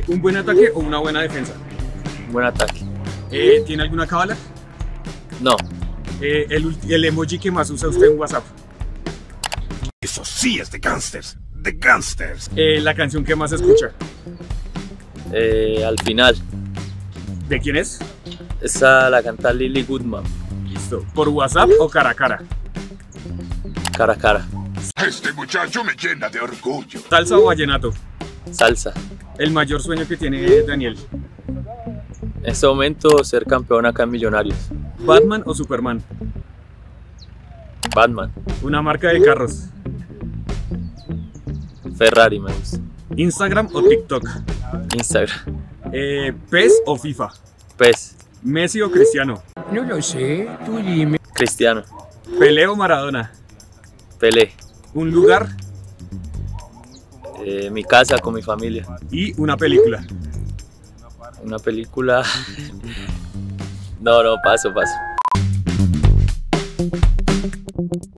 ¿Un buen ataque o una buena defensa? Buen ataque. ¿Tiene alguna cábala? No. El emoji que más usa usted en WhatsApp. Eso sí es de gangsters. De gangsters. La canción que más escucha. Al final. ¿De quién es? Esa la canta Lily Goodman. Listo. ¿Por WhatsApp o cara a cara? Cara a cara. Este muchacho me llena de orgullo. ¿Salsa o vallenato? Salsa. El mayor sueño que tiene Daniel. En este momento ser campeón acá en Millonarios. ¿Batman o Superman? Batman. Una marca de carros. Ferrari me gusta. ¿Instagram o TikTok? Instagram. ¿PES o FIFA? PES. ¿Messi o Cristiano? No lo sé, tú dime. Cristiano. ¿Pelé o Maradona? Pelé. ¿Un lugar Mi casa con mi familia. y una película? Una película. No, paso.